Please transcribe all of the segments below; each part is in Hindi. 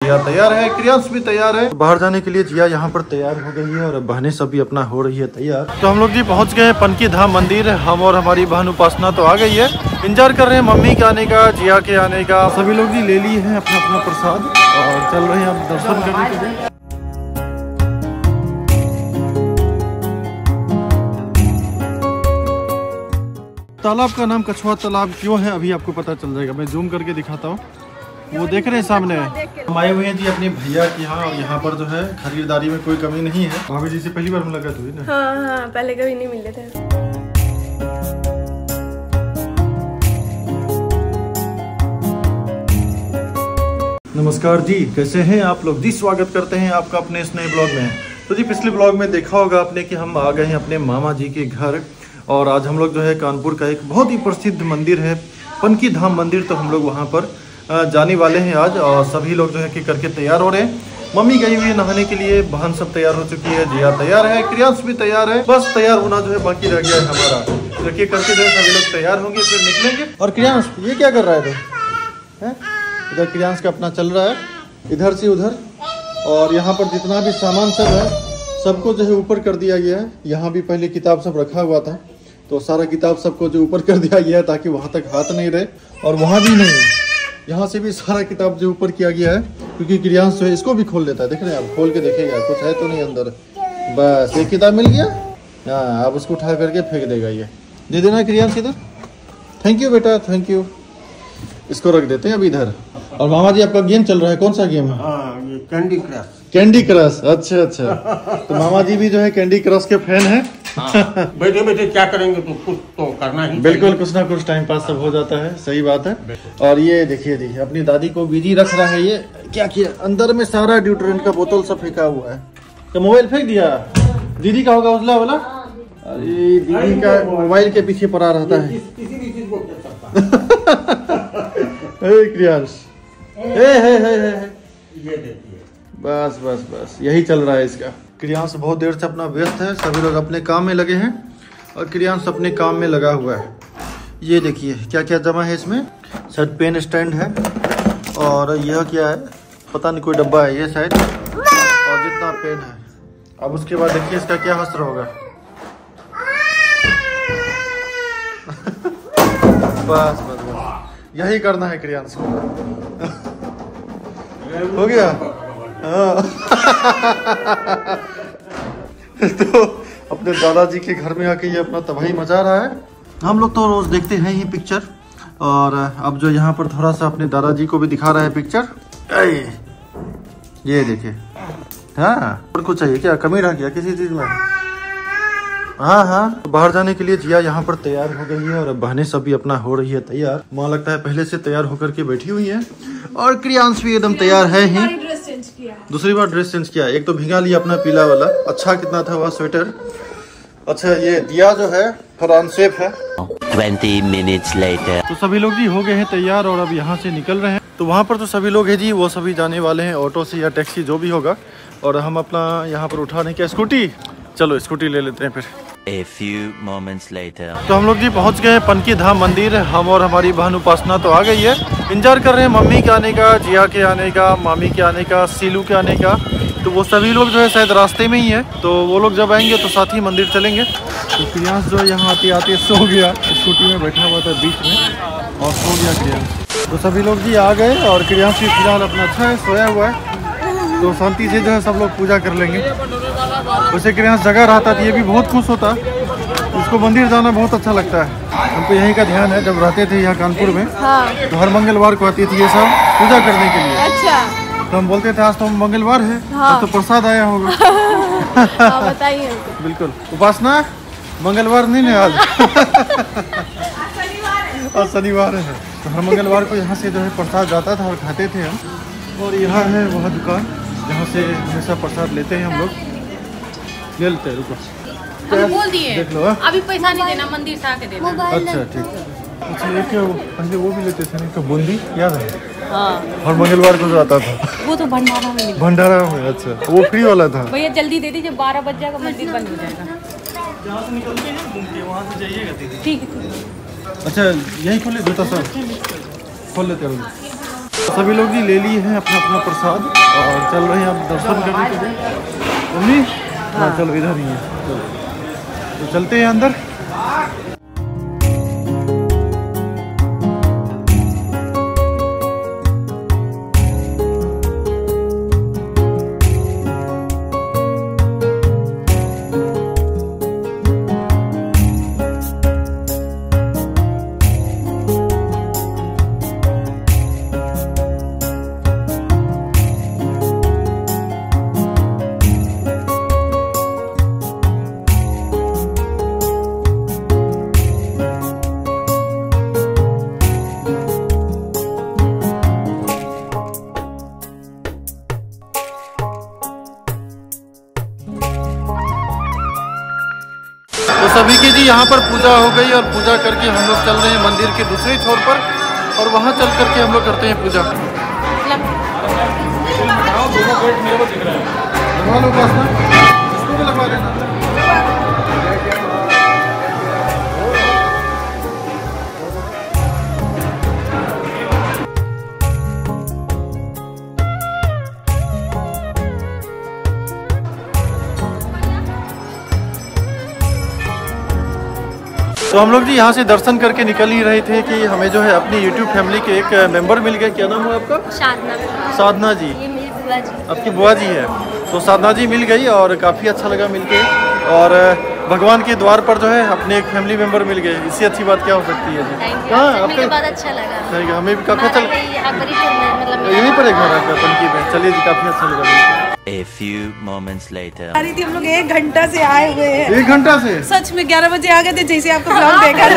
जिया तैयार है, क्रियांश भी तैयार है। बाहर जाने के लिए जिया यहाँ पर तैयार हो गई है और बहनें सब भी अपना हो रही है तैयार। तो हम लोग जी पहुँच गए पनकी धाम मंदिर। हम और हमारी बहन उपासना तो आ गई है, इंतजार कर रहे हैं मम्मी के आने का, जिया के आने का। सभी लोग जी ले लिए हैं अपना अपना प्रसाद और चल रहे हैं अब दर्शन करने के लिए। तालाब का नाम कछुआ तालाब क्यों है अभी आपको पता चल जाएगा, मैं जूम करके दिखाता हूँ। वो देख रहे हैं सामने, हम आए हुए हैं जी अपने भैया के यहाँ और यहाँ पर जो है खरीदारी में कोई कमी नहीं है। भाभी जी से पहली बार मुलाकात हुई ना? हाँ, पहले कभी नहीं मिले थे। नमस्कार जी, कैसे हैं आप लोग जी? स्वागत करते हैं आपका अपने इस नए ब्लॉग में। तो जी पिछले ब्लॉग में देखा होगा आपने कि हम आ गए हैं अपने मामा जी के घर और आज हम लोग जो है कानपुर का एक बहुत ही प्रसिद्ध मंदिर है पनकी धाम मंदिर, तो हम लोग वहाँ पर जाने वाले हैं आज। और सभी लोग जो है कि करके तैयार हो रहे हैं। मम्मी गई हुई है नहाने के लिए, बहन सब तैयार हो चुकी है, जिया तैयार है, क्रियांश भी तैयार है। बस तैयार होना जो है बाकी रह गया है हमारा। करके करके जो है सभी लोग तैयार होंगे फिर निकलेंगे। और क्रियांश ये क्या कर रहा है तो? इधर क्रियांश का अपना चल रहा है इधर से उधर, और यहाँ पर जितना भी सामान सब है सबको जो है ऊपर कर दिया गया है। यहाँ भी पहले किताब सब रखा हुआ था तो सारा किताब सबको जो ऊपर कर दिया गया है ताकि वहाँ तक हाथ नहीं रहे, और वहाँ भी नहीं, यहाँ से भी सारा किताब जो ऊपर किया गया है क्योंकि क्रियांश जो है इसको भी खोल लेता है। देख रहे हैं आप, खोल के देखेगा कुछ है तो नहीं अंदर। बस एक किताब मिल गया, हाँ अब उसको उठा करके फेंक देगा। ये दे देना क्रियांश इधर। थैंक यू बेटा, थैंक यू। इसको रख देते हैं अब इधर। और मामा जी आपका गेम चल रहा है, कौन सा गेम है? Candy crush. कैंडी क्रश, अच्छा अच्छा। तो मामा जी भी जो है कैंडी क्रश के फैन हैं। बैठे बैठे क्या करेंगे तो कुछ तो करना ही। बिल्कुल, कुछ ना कुछ टाइम पास सब हो जाता है, सही बात है। और ये देखिए जी अपनी दादी को बिजी रख रहा है। ये क्या किया, अंदर में सारा ड्यूट्रेंट का बोतल सब फेंका हुआ है। तो मोबाइल फेंक दिया, दीदी का होगा उजला वाला। अरे दीदी का मोबाइल के पीछे पड़ा रहता है। किसी भी चीज को कर सकता हे क्रियांश, ये देखिए, बस बस बस यही चल रहा है इसका। क्रियांश बहुत देर से अपना व्यस्त है, सभी लोग अपने काम में लगे हैं और क्रियांश अपने काम में लगा हुआ है। ये देखिए क्या क्या जमा है इसमें, शायद पेन स्टैंड है और यह क्या है पता नहीं, कोई डब्बा है ये शायद, और जितना पेन है। अब उसके बाद देखिए इसका क्या हस्त्र होगा। बस बस बस यही करना है क्रियांश को। हो गया। तो अपने दादाजी के घर में आके ये अपना तबाही मचा रहा है। हम लोग तो रोज देखते हैं ही पिक्चर, और अब जो यहाँ पर थोड़ा सा अपने दादाजी को भी दिखा रहा है पिक्चर। ये देखिए, हाँ और कुछ चाहिए क्या, कमी रह गया किसी चीज में? हाँ हाँ, बाहर जाने के लिए जिया यहाँ पर तैयार हो गई है और बहनें सब भी अपना हो रही है तैयार। माँ लगता है पहले से तैयार होकर के बैठी हुई है, और क्रियांश भी एकदम तैयार है ही। दूसरी बार ड्रेस चेंज किया, एक तो भिगा लिया अपना पीला वाला। अच्छा कितना था वह स्वेटर। अच्छा ये दिया जो है फ्रांस है। 20 minutes later. तो सभी लोग जी हो गए हैं तैयार और अब यहाँ से निकल रहे हैं। तो वहाँ पर तो सभी लोग हैं जी, वो सभी जाने वाले हैं ऑटो से या टैक्सी जो भी होगा, और हम अपना यहाँ पर उठाने क्या स्कूटी, चलो स्कूटी ले लेते हैं फिर। A few moments later. तो हम लोग जी पहुँच गए पनकी धाम मंदिर। हम और हमारी बहन उपासना तो आ गई है, इंतजार कर रहे हैं मम्मी के आने का, जिया के आने का, मामी के आने का, सीलू के आने का। तो वो सभी लोग जो है शायद रास्ते में ही है, तो वो लोग जब आएंगे तो साथ ही मंदिर चलेंगे। तो क्रियांश जो है यहाँ आते आते सो गया, स्कूटी में बैठा हुआ था बीच में और सो गया क्रियांश। तो सभी लोग जी आ गए और क्रियांश भी फिलहाल अपना अच्छा है, सोया हुआ है। तो शांति से जो है सब लोग पूजा कर लेंगे। वैसे क्रियांश जगह रहता तो ये भी बहुत खुश होता, उसको मंदिर जाना बहुत अच्छा लगता है। हमको यहीं का ध्यान है, जब रहते थे यहाँ कानपुर में तो हर मंगलवार को आती थी ये सब पूजा करने के लिए। अच्छा। तो हम बोलते थे आज तो मंगलवार है, तो प्रसाद आया होगा। बताइए। बिल्कुल। उपासना मंगलवार नहीं ना आज? और शनिवार है, तो हर मंगलवार को यहाँ से जो है प्रसाद जाता था और खाते थे हम। और यहाँ है वह दुकान जहाँ से हमेशा प्रसाद लेते हैं हम लोग, ले लेते हैं। रुको हम बोल दिए देख लो, अभी पैसा नहीं देना, मंदिर से आके देना। अच्छा ठीक है। अच्छा ये क्या, पहले वो भी लेते थे नहीं तो बूंदी याद है? हाँ, हर मंगलवार को जो आता था वो तो भंडारा में मिलता। भंडारा में, अच्छा वो फ्री वाला था। भैया जल्दी दे दीजिए, 12 बज जाएगा, मंदिर बंद हो जाएगा। जहाँ से निकलते हैं घूम के वहाँ से जाइएगा दीदी। ठीक है। अच्छा यही खोले, जूता सब खोल लेते हैं। सभी लोग जी ले लिए हैं अपना अपना प्रसाद और चल रहे हैं अब दर्शन करने के लिए। मम्मी हाँ चलो इधर ही है, तो चलते हैं अंदर। तो सभी की जी यहाँ पर पूजा हो गई और पूजा करके हम लोग चल रहे हैं मंदिर के दूसरे छोर पर और वहाँ चल करके हम लोग करते हैं पूजा। लगवा लो उपासना, इसको भी लगवा देना। तो हम लोग जी यहाँ से दर्शन करके निकल ही रहे थे कि हमें जो है अपनी YouTube फैमिली के एक मेंबर मिल गए। क्या नाम है आपका? साधना जी। ये मेरी बुआ जी। आपकी बुआ जी है। तो साधना जी मिल गई और काफ़ी अच्छा लगा मिलके, और भगवान के द्वार पर जो है अपने एक फैमिली मेंबर मिल गए। इससे अच्छी बात क्या हो सकती है जी? हाँ आपके बहुत अच्छा लगा। हमें भी काफ़ी अच्छा मतलब यहीं पर एक घर आपका पनकी में। चलिए जी काफ़ी अच्छा लगा। A few moments later. अरे थी हम लोग 1 घंटा से आए हुए हैं। 1 घंटा से? सच में 11 बजे आ गए थे, जैसे आपका ब्लॉग देखा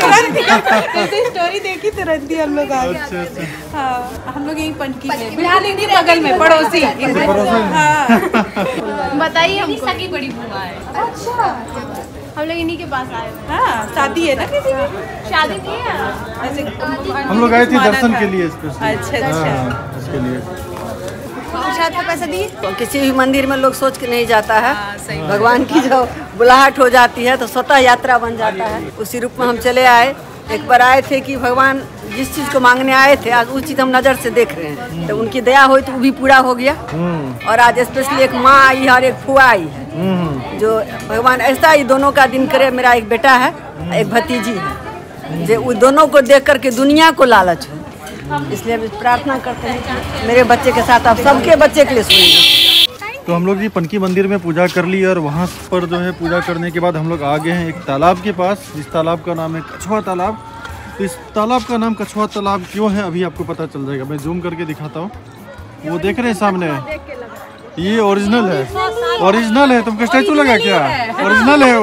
था स्टोरी देखी तुरंत ही हम लोग आ गए। अच्छा। हाँ हम लोग यहीं पनकी में बिहार इंडी बगल में पड़ोसी। हाँ बताइए हमको। सगी बड़ी बुआ है। अच्छा हम लोग इन्हीं के पास आए हुए हाँ शादी है ना किसी की? शादी की है। ऐसे हम लोग आए थे दर्शन के लिए स्पेशली। अच्छा अच्छा। उसके लिए प्रसाद का पैसा दिए? किसी भी मंदिर में लोग सोच के नहीं जाता है। भगवान की जो बुलाहट हो जाती है तो स्वतः यात्रा बन जाता है। उसी रूप में हम चले आए। एक बार आए थे कि भगवान जिस चीज को मांगने आए थे आज वो चीज हम नजर से देख रहे हैं, तो उनकी दया हुई तो वो भी पूरा हो गया। और आज स्पेशली एक माँ आई है और एक फुआ आई है, जो भगवान ऐसा ही दोनों का दिन करे। मेरा एक बेटा है, एक भतीजी है, जो उन दोनों को देख करके दुनिया को लालच है। इसलिए हम प्रार्थना करते हैं कि मेरे बच्चे के साथ आप सबके बच्चे के लिए सुनिए। तो हम लोग जी पनकी मंदिर में पूजा कर ली और वहाँ पर जो है पूजा करने के बाद हम लोग आ गए हैं एक तालाब के पास, जिस तालाब का नाम है कछुआ तालाब। तो इस तालाब का नाम कछुआ तालाब क्यों है अभी आपको पता चल जाएगा। मैं जूम करके दिखाता हूँ। वो देख रहे हैं सामने, ये ओरिजिनल है। ओरिजिनल है। तुमको स्टैचू लगा क्या? ओरिजिनल है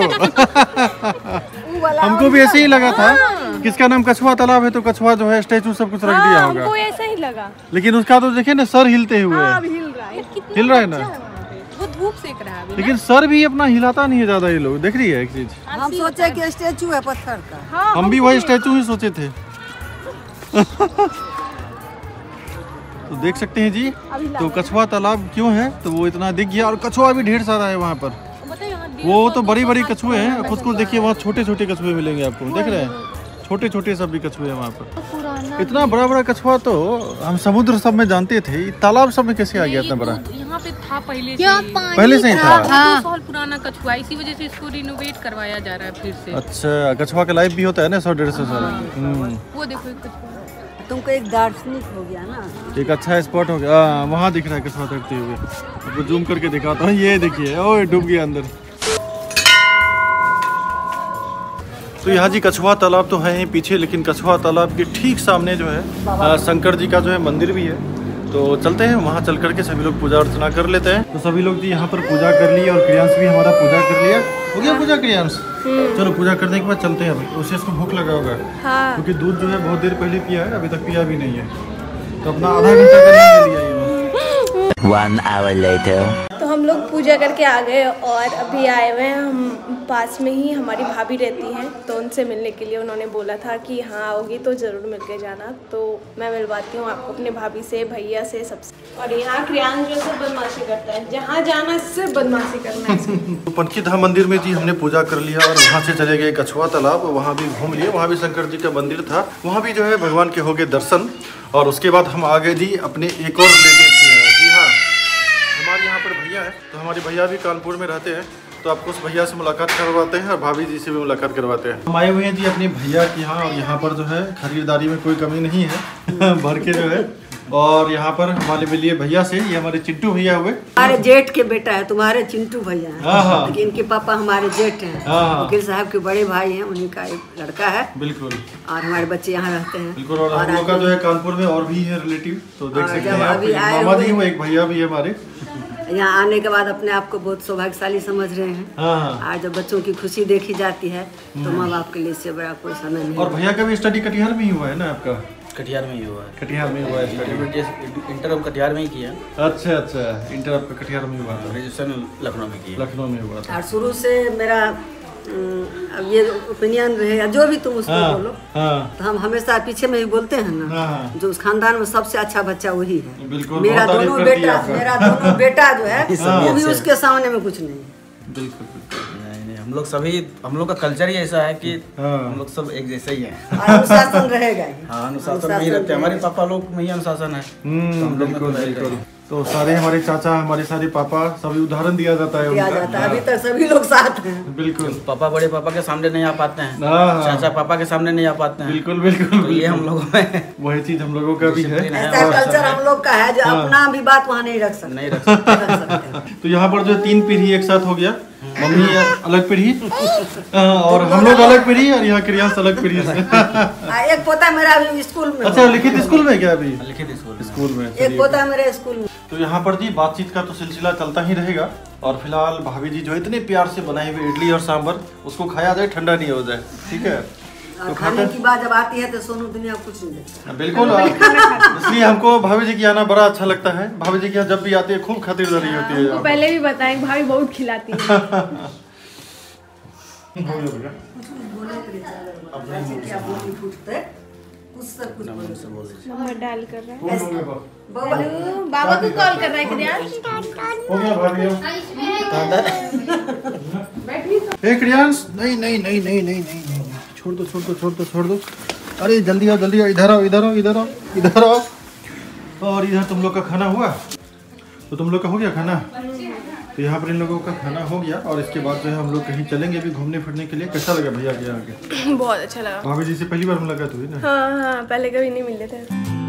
वो। हमको भी ऐसे ही लगा था। किसका नाम कछुआ तालाब है तो कछुआ जो है स्टैचू सब कुछ रख दिया होगा। हमको ऐसा ही लगा। लेकिन उसका तो देखिए ना सर हिलते हुए हिल रहा है ना। वो धूप सेक रहा है। लेकिन सर भी अपना हिलाता नहीं है ज्यादा। ये लोग देख रही है एक चीज। हम सोचे कि स्टैचू है पत्थर का। हम भी वही स्टैचू ही सोचे थे। तो देख सकते हैं जी। तो कछुआ तालाब क्यों है तो वो इतना दिख गया, और कछुआ भी ढेर सारा है वहाँ पर। वो तो बड़ी बड़ी कछुए हैं। कुछ कुछ देखिए वहाँ छोटे छोटे कछुए मिलेंगे आपको। देख रहे हैं छोटे छोटे सब भी कछुए हैं वहाँ पर। इतना बड़ा बड़ा कछुआ तो हम समुद्र सब में जानते थे, तालाब सब में कैसे आ गया इतना बड़ा? यहाँ पे था पहले पहले से ही था। 2 साल पुराना कछुआ, इसी वजह से इसको रिनोवेट करवाया जा रहा है फिर से। अच्छा कछुआ का लाइफ भी होता है ना 100-150 साल। वो देखो एक कछुआ तुमको एक दार्शनिक हो गया ना। एक अच्छा स्पॉट हो गया। वहाँ दिख रहा है कछुआ तैरते हुए। आपको जूम करके दिखाता हूँ। ये देखिए ओए डूब गया अंदर। तो यहाँ जी कछुआ तालाब तो है ही पीछे, लेकिन कछुआ तालाब के ठीक सामने जो है शंकर जी का जो है मंदिर भी है। तो चलते हैं वहाँ चल करके सभी लोग पूजा अर्चना कर लेते हैं। तो सभी लोग जी यहाँ पर पूजा कर ली और क्रियांश भी हमारा पूजा कर लिया। हो गया पूजा क्रियांश? चलो पूजा करने के बाद चलते हैं। अब उसे इसको भूख लगा होगा। हाँ। क्योंकि दूध जो है बहुत देर पहले पिया है, अभी तक पिया भी नहीं है। तो अपना आधा घंटा का नींद ले लिया ये। 1 hour later. तो हम लोग पूजा करके आ गए और अभी आए हुए हैं। हम पास में ही हमारी भाभी रहती हैं, तो उनसे मिलने के लिए उन्होंने बोला था कि हाँ आओगी तो ज़रूर मिल के जाना। तो मैं मिलवाती हूँ आपको अपने भाभी से, भैया से, सबसे। और यहाँ क्रियांश जो है बदमाशी करता है, जहाँ जाना सिर्फ बदमाशी करना है। तो पनकी धाम मंदिर में जी हमने पूजा कर लिया और वहाँ से चले गए कछुआ तालाब। वहाँ भी घूम लिए। वहाँ भी शंकर जी का मंदिर था, वहाँ भी जो है भगवान के हो गए दर्शन। और उसके बाद हम आ गए जी अपने एक और रिलेटिव के यहाँ। जी हाँ, हमारे यहाँ पर भैया है, तो हमारे भैया भी कानपुर में रहते हैं, तो आपको उस भैया से मुलाकात करवाते हैं और भाभी जी से भी मुलाकात करवाते हैं। हम आए हुए हैं जी अपने भैया के यहाँ, और यहाँ पर जो है खरीदारी में कोई कमी नहीं है भर के जो है। और यहाँ पर हमारे मिलिए भैया से, ये हमारे चिंटू भैया हुए, हमारे जेठ के बेटा है, तुम्हारे चिंटू भैया है, लेकिन इनके पापा हमारे जेठ हैं, वकील साहब के बड़े भाई हैं, उन्हीं का एक लड़का है। बिल्कुल। और हमारे बच्चे यहाँ रहते हैं। बिल्कुल। और हम लोग का जो है कानपुर में और भी है रिलेटिव, तो देख सकते हैं आप, मामा जी वो एक भैया भी है हमारे। यहाँ आने के बाद अपने आप को बहुत सौभाग्यशाली समझ रहे हैं। आज जब बच्चों की खुशी देखी जाती है तो माँ बाप के लिए इससे बड़ा कोई समय नहीं। और भैया का भी स्टडी कटिहार में ही हुआ है ना आपका? कटिहार में ही हुआ है। कटिहार में हुआ है, इंटर अब कटिहार में ही किया। अच्छा अच्छा, इंटर आपका कटिहार में हुआ था, ग्रेजुएशन लखनऊ में किया। लखनऊ में हुआ था। और शुरू से मेरा अब ये ओपिनियन रहे, जो भी तुम उसको बोलो, तो हम हमेशा पीछे में ही बोलते हैं ना, जो उस खानदान में सबसे अच्छा बच्चा वही है। बिल्कुल। मेरा दोनों बेटा जो है वो भी उसके सामने में कुछ नहीं है। बिल्कुल। हम लोग का कल्चर ही ऐसा है कि हम लोग सब एक जैसे ही हैं। अनुशासन रहेगा ही। हाँ, अनुशासन में ही रहते हैं। हमारे पापा लोग में ही अनुशासन है। बिल्कुल। तो सारे हमारे चाचा, हमारे सारे पापा, सभी उदाहरण दिया जाता है उनका। अभी तक सभी लोग साथ हैं। बिल्कुल। पापा बड़े पापा के सामने नहीं आ पाते हैं, चाचा पापा के सामने नहीं आ पाते हैं। बिल्कुल बिल्कुल। तो ये हम लोगों में वही चीज हम लोगों का भी है। ऐसा कल्चर हम लोग का है जो अपना भी बात वहाँ नहीं रख सकते। तो यहाँ पर जो 3 पीढ़ी एक साथ हो गया, मम्मी अलग पीढ़ी और हम लोग अलग पीढ़ी, और यहाँ क्रियांश अलग पीढ़ी से। एक पोता मेरा अभी स्कूल में। अच्छा, लिखित स्कूल में क्या? अभी लिखित स्कूल में। एक पोता मेरे स्कूल में। तो यहाँ पर जी बातचीत का तो सिलसिला चलता ही रहेगा, और फिलहाल भाभी जी जो इतने प्यार से बनाए हुए इडली और सांभर, उसको खाया जाए, ठंडा नहीं हो जाए, ठीक है? तो खाने की बात जब आती है तो सोनू दुनिया कुछ नहीं देखता। बिल्कुल। इसलिए हमको भाभी जी की आना बड़ा अच्छा लगता है। भाभी जी की यहाँ जब भी आती है खूब खातिरदारी होती है। पहले भी बताएं, भाभी बहुत खिलाती है। नंबर डायल कर रहा है। बाबा को कॉल कर रहा है क्रियांश। हो गया भाभी। क्रियांश, नहीं, छोड़ दो। अरे जल्दी आओ, इधर आओ। और इधर तुम लोग का खाना हुआ? तो तुम लोग का हो गया खाना? तो यहाँ पर इन लोगों का खाना हो गया, और इसके बाद जो है हम लोग कहीं चलेंगे भी घूमने फिरने के लिए। कैसा लगा भैया के यहाँ के? बहुत अच्छा लगा। भाभी जी से पहली बार मुलाकात हुई ना? हाँ, पहले कभी नहीं मिले थे।